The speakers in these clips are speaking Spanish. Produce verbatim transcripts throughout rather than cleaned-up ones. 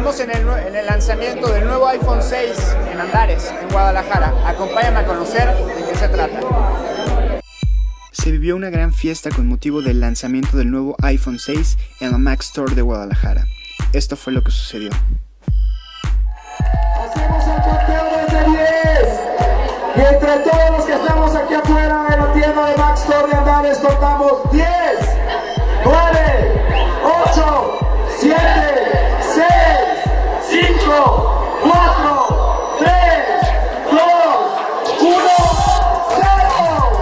Estamos en el, en el lanzamiento del nuevo iPhone seis en Andares, en Guadalajara. Acompáñame a conocer de qué se trata. Se vivió una gran fiesta con motivo del lanzamiento del nuevo iPhone seis en la Mac Store de Guadalajara. Esto fue lo que sucedió. Hacemos el conteo desde diez. Y entre todos los que estamos aquí afuera en la tienda de Mac Store de Andares contamos diez, nueve, ocho, siete, seis, cinco, cuatro, tres, dos, uno, cero.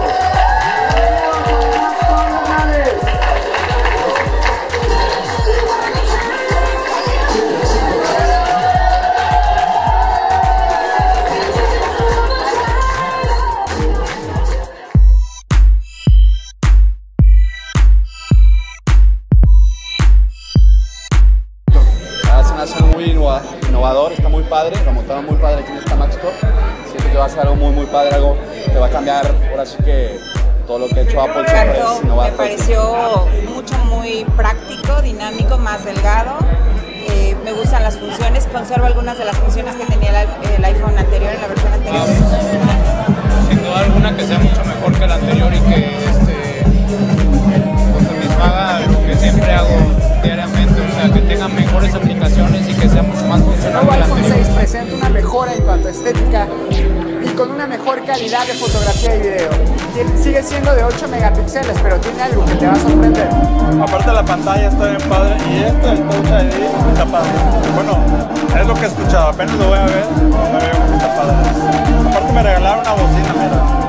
Es muy innovador, está muy padre, lo montaron muy padre aquí en esta Mac Store. Siento que va a ser algo muy muy padre, algo que va a cambiar ahora sí que todo lo que ha hecho Apple. Claro, me pareció mucho, muy práctico, dinámico, más delgado. Eh, me gustan las funciones, conservo algunas de las funciones que tenía el, el iPhone anterior, en la versión anterior. Sin duda alguna que sea mucho mejor que el anterior y que este, pues, satisfaga lo que siempre hago diariamente, o sea, que tenga mejores aplicaciones y que sea mucho más funcional. El nuevo iPhone seis presenta una mejora en cuanto a estética y con una mejor calidad de fotografía y video. Sigue siendo de ocho megapíxeles, pero tiene algo que te va a sorprender. Aparte la pantalla está bien padre y esto del Touch I D está padre. Bueno, es lo que he escuchado, apenas lo voy a ver, me veo que está padre. Aparte me regalaron una bocina, mira.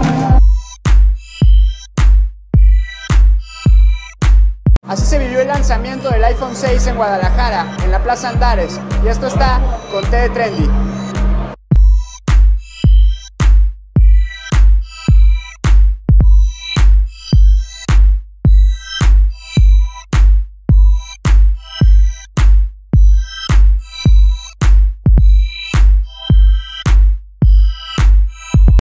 Así se vivió el lanzamiento del iPhone seis en Guadalajara, en la Plaza Andares, y esto está con T de Trendy.